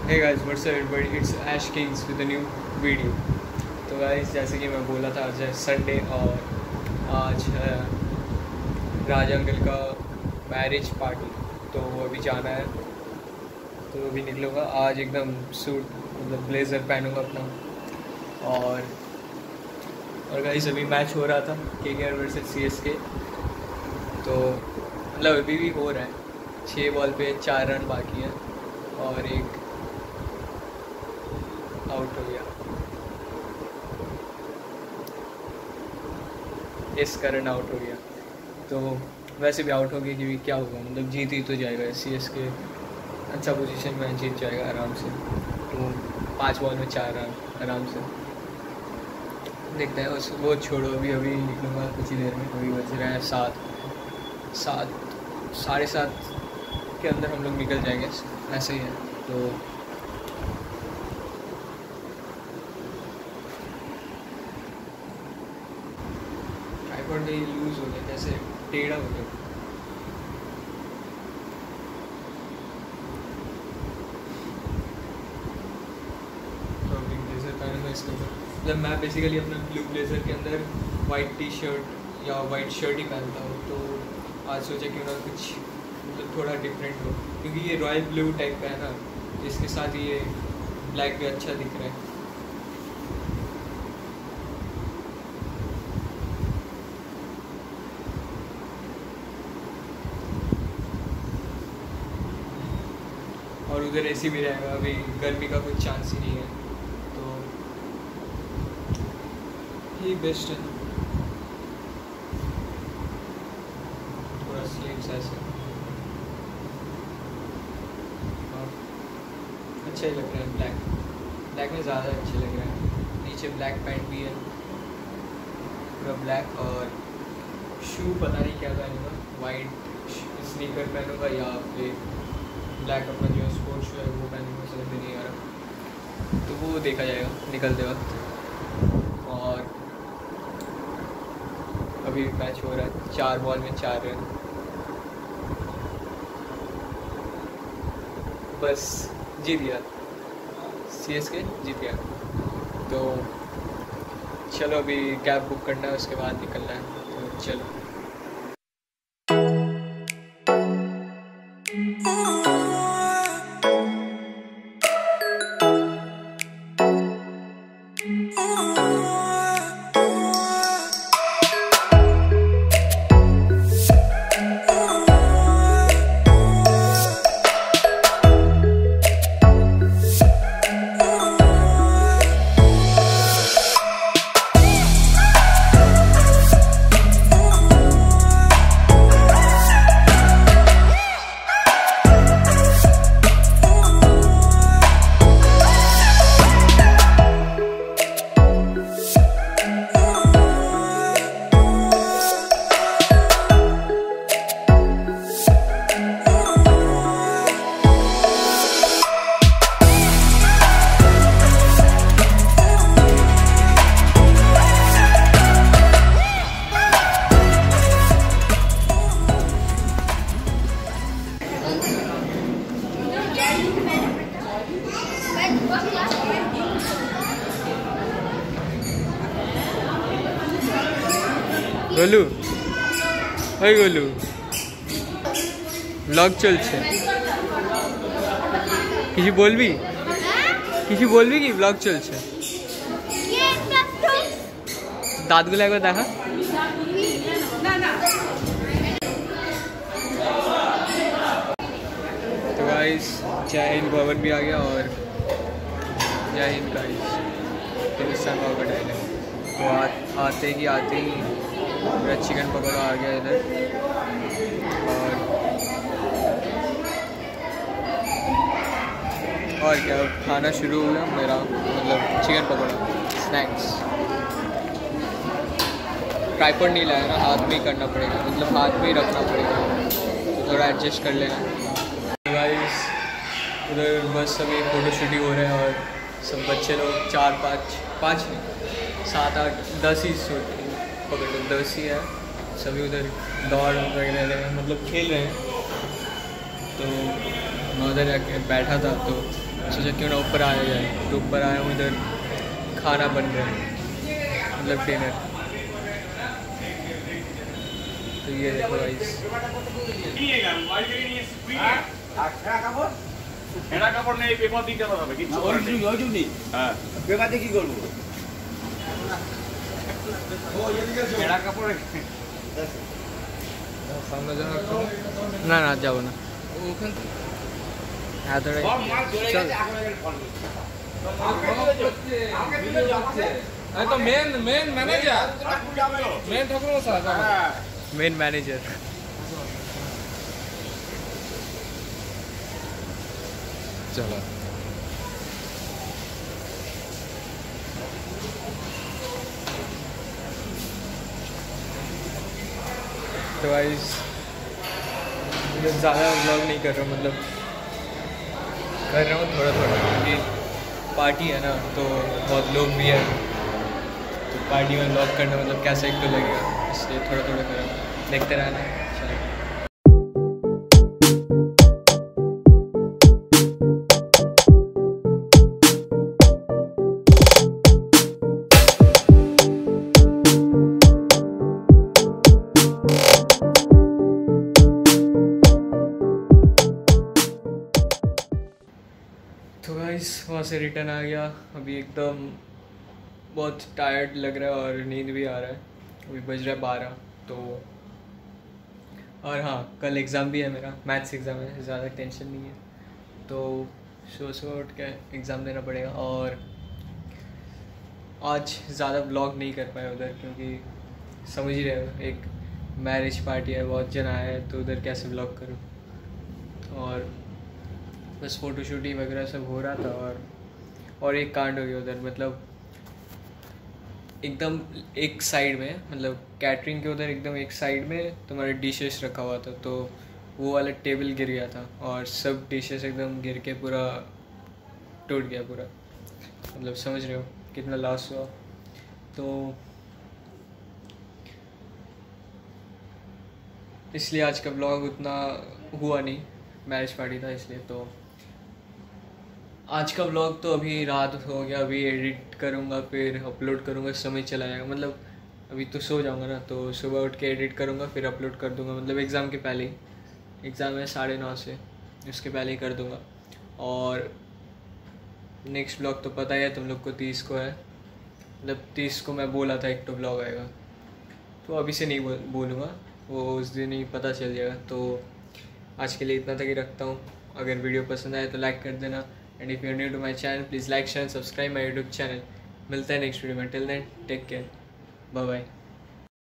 Hey guys, what's up everybody? It's Ash Kings with a new video. तो guys जैसे कि मैं बोला था आज है संडे और आज है राज अंकल का मैरिज पार्टी, तो वो अभी जाना है, तो अभी निकलूँगा आज एकदम सूट मतलब ब्लेज़र पहनूँगा अपना। और गाइस अभी मैच हो रहा था KKR वर्सेस CSK, तो मतलब अभी भी हो रहा है। 6 बॉल पे 4 रन बाकी है और एक आउट हो गया। इस कारण आउट हो गया, तो वैसे भी आउट हो गया क्योंकि क्या होगा, मतलब जीत ही तो जाएगा। CSK अच्छा पोजीशन में जीत जाएगा आराम से, तो 5 बॉल में 4 रन आराम से। देखते हैं उस वो छोड़ो, अभी निकलूँगा कुछ ही देर में। अभी बज रहे हैं 7:30 के अंदर हम लोग निकल जाएंगे, ऐसे ही है। तो ट्राइपॉड लूज हो गया, जैसे टेढ़ा हो गया। तो अभी ब्लेजर पहनूंगा इसके ऊपर, मतलब मैं बेसिकली अपना ब्लू ब्लेजर के अंदर वाइट टी-शर्ट या वाइट शर्ट ही पहनता हूँ, तो आज सोचा क्यों ना कुछ मतलब थोड़ा डिफरेंट हो, क्योंकि ये रॉयल ब्लू टाइप का है ना, इसके साथ ये ब्लैक भी अच्छा दिख रहा है। और उधर AC भी रहेगा, अभी गर्मी का कुछ चांस ही नहीं है, तो ये बेस्ट है। थोड़ा स्लीव्स ऐसे अच्छा ही लग रहा है, ब्लैक में ज़्यादा अच्छे लग रहा है। नीचे ब्लैक पैंट भी है पूरा ब्लैक, और शू पता नहीं क्या पहनूँगा, वाइट स्नीकर पहनूँगा या फिर ब्लैक अपना जो स्पोर्ट्स शू है वो पहनूँगा, समझ में नहीं आ रहा, तो वो देखा जाएगा निकलते वक्त। और अभी मैच हो रहा है, 4 बॉल में 4 रन, बस जीत गया CSK, जीत गया। तो चलो अभी कैब बुक करना है, उसके बाद निकलना है, तो चलो। গোলু, ওই গোলু ব্লগ চলছে, কিছু বলবি কি? ব্লগ চলছে, দাঁতগুলো একবার দেখা। तो गाइस जय हिंद भवन भी आ गया, और जय हिंद गाइस हिंदुस्तान का डायलॉग। तो आते ही मेरा चिकन पकौड़ा आ गया इधर, और क्या खाना शुरू हो गया मेरा, मतलब चिकन पकौड़ा स्नैक्स। ट्राइपॉड नहीं लाया ना, हाथ में ही करना पड़ेगा, मतलब हाथ में ही रखना पड़ेगा, तो थोड़ा एडजस्ट कर लेना। तो गाइस उधर बस अभी फ़ोटोशूट हो रहे हैं, और सब बच्चे लोग 4-5 नहीं 7-8 10 ही शूट पकड़ लो, 10 ही है, सभी उधर दौड़ वगैरह रहे हैं, मतलब खेल रहे हैं। तो मैं उधर जाके बैठा था तो सोचा क्यों ना ऊपर आया जाए, तो ऊपर आया हूँ। इधर खाना बन रहा है, मतलब डिनर। तो ये देखो गाइस, না না যাবো না, তো main manager, main Thakur main manager. चलो तो गाइस ज़्यादा व्लॉग नहीं कर रहा हूँ, मतलब कर रहा हूँ थोड़ा थोड़ा, क्योंकि पार्टी है ना तो बहुत लोग भी हैं, तो पार्टी में व्लॉग करना मतलब कैसा एक तो लगेगा, इसलिए थोड़ा थोड़ा कर रहा हूँ। देखते रहना। चलो तो गाइस वहाँ से रिटर्न आ गया, अभी एकदम बहुत टायर्ड लग रहा है और नींद भी आ रहा है। अभी बज रहा है 12। तो और हाँ, कल एग्ज़ाम भी है मेरा, मैथ्स एग्ज़ाम है, ज़्यादा टेंशन नहीं है। तो सुबह उठ के एग्ज़ाम देना पड़ेगा। और आज ज़्यादा ब्लॉग नहीं कर पाया उधर, क्योंकि समझ ही रहे हो, एक मैरिज पार्टी है, बहुत जन आया है, तो उधर कैसे ब्लॉग करूँ। और बस फ़ोटोशूटिंग वगैरह सब हो रहा था। और एक कांड हो गया उधर, मतलब एकदम एक साइड में, मतलब कैटरिंग के उधर एकदम एक साइड में तुम्हारे डिशेस रखा हुआ था, तो वो वाला टेबल गिर गया था और सब डिशेस एकदम गिर के पूरा टूट गया पूरा। मतलब समझ रहे हो कितना लॉस हुआ। तो इसलिए आज का ब्लॉग उतना हुआ नहीं, मैरिज पार्टी था इसलिए। तो आज का ब्लॉग तो अभी रात हो गया, अभी एडिट करूँगा फिर अपलोड करूँगा, समय चला जाएगा। मतलब अभी तो सो जाऊँगा ना, तो सुबह उठ के एडिट करूँगा फिर अपलोड कर दूँगा, मतलब एग्ज़ाम के पहले ही। एग्ज़ाम है 9:30 से, उसके पहले ही कर दूँगा। और नेक्स्ट ब्लॉग तो पता ही है तुम लोग को, 30 को है, मतलब 30 को मैं बोला था एक तो ब्लॉग आएगा, तो अभी से नहीं बोलूँगा, वो उस दिन ही पता चल जाएगा। तो आज के लिए इतना तक ही रखता हूँ। अगर वीडियो पसंद आए तो लाइक कर देना, and if you are new to my channel please like share subscribe my YouTube channel. मिलता है नेक्स्ट वीडियो में, till then take care, bye bye.